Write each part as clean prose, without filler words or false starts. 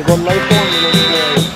con l'iPhone non puoi.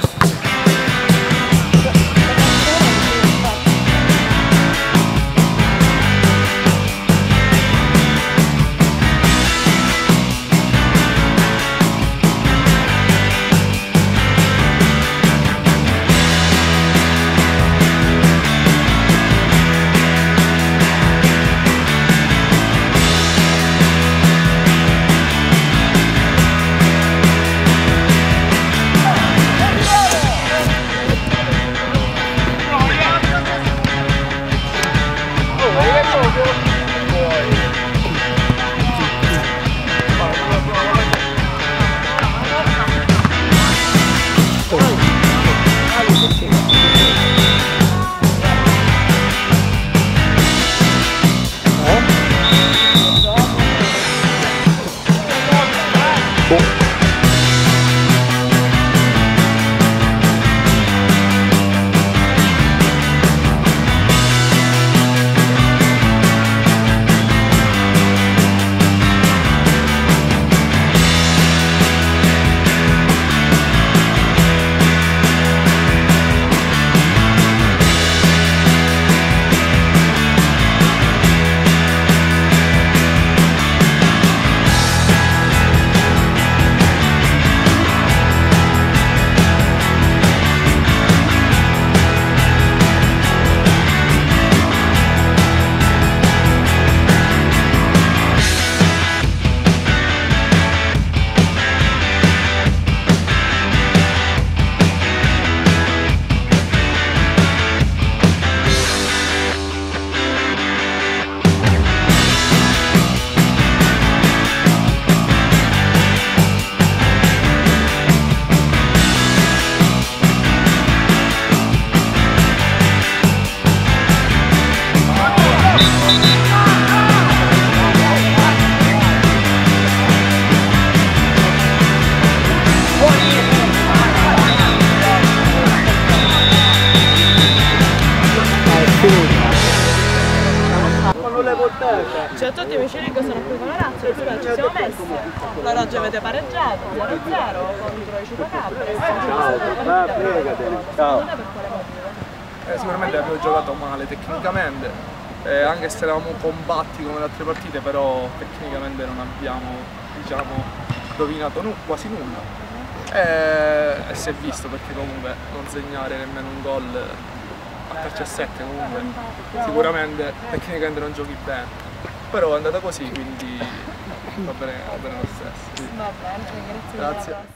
Ciao a tutti amici Rigo, sono qui con la Lazio, ci siamo messi, l'orologio avete pareggiato 0-0 contro i Ciupacabra. Ciao. Sicuramente abbiamo giocato male tecnicamente, anche se eravamo combatti come le altre partite, però tecnicamente non abbiamo, diciamo, rovinato quasi nulla. E si è visto, perché comunque non segnare nemmeno un gol a calcio a 7 comunque sicuramente tecnicamente non giochi bene. Però è andata così, quindi va bene lo stesso. Va bene, grazie. Grazie.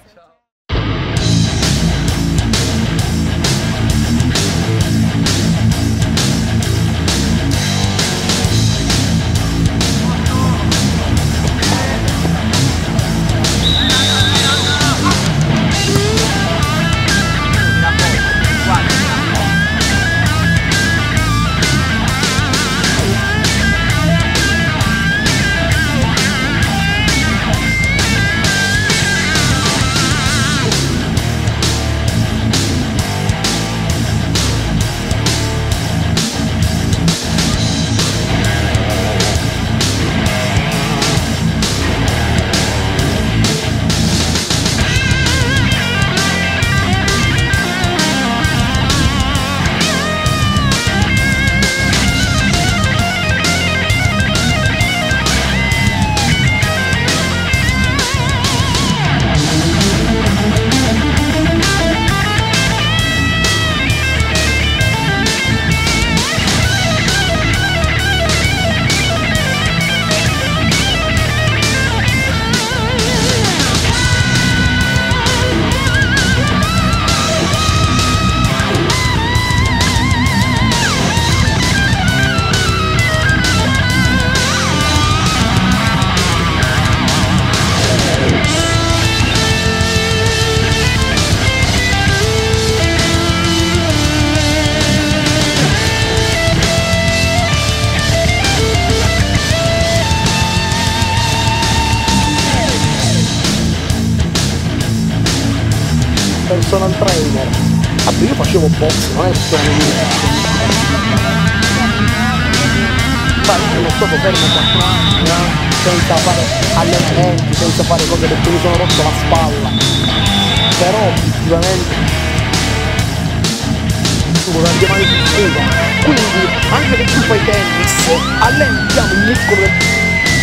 Personal trainer. Io facevo box, non è personal trainer. Sono stato fermo 4 anni, senza fare allenamenti, senza fare cose, perché mi sono rotto la spalla. però obiettivamente sono tante mani più fuga, quindi anche se tu fai tennis allentiamo il muscolo del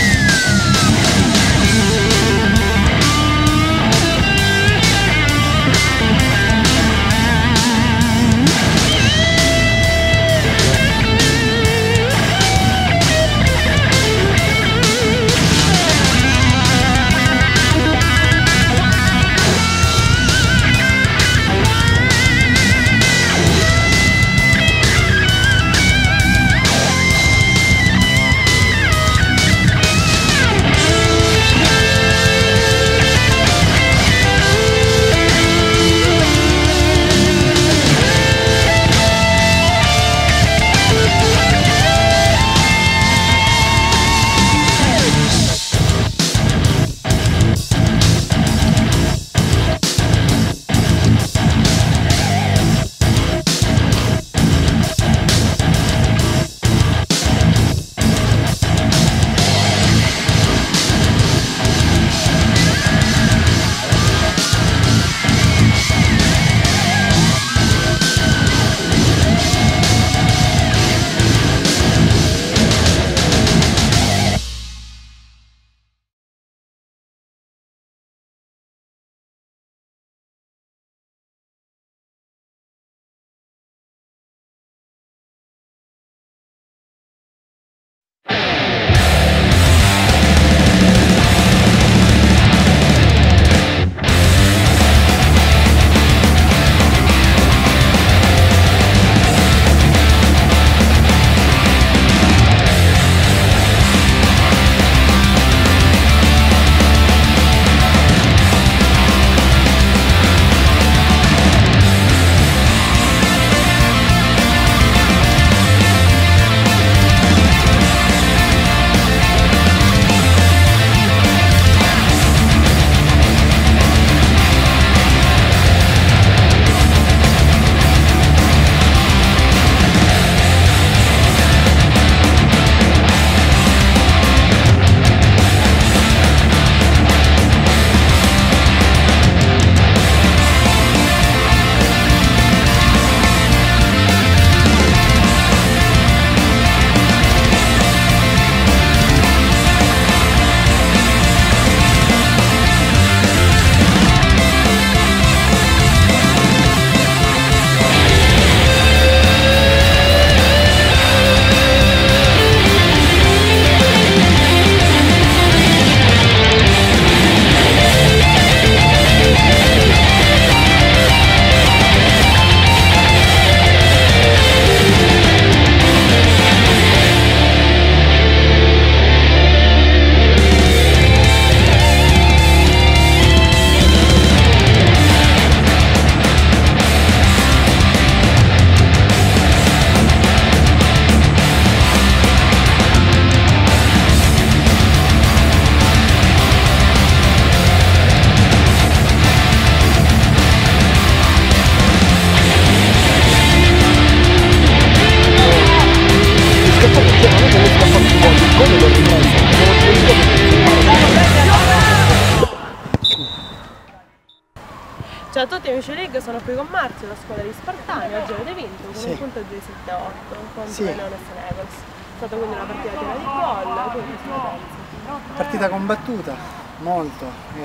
Ciao a tutti amici League, sono qui con Marzio, la squadra di Spartani. Oggi avete vinto con un punto di 7-8 contro i Leones Eagles. È stata quindi una partita piena di gol, quindi cosa ne pensi? Partita combattuta, molto.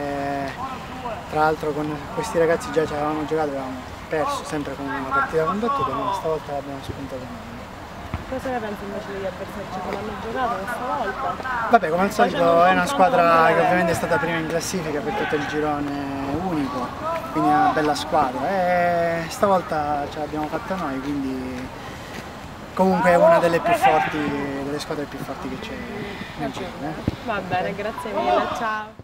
Tra l'altro con questi ragazzi già ci avevamo giocato, avevamo perso sempre con una partita combattuta, ma stavolta l'abbiamo spuntato meglio. Cosa ne pensi invece degli avversari? Come hanno giocato questa volta? Vabbè, come al solito è una squadra che ovviamente è stata prima in classifica per tutto il girone unico, quindi è una bella squadra e stavolta ce l'abbiamo fatta noi, quindi comunque è una delle più forti, delle squadre più forti che c'è nel girone. Va bene, grazie mille, ciao!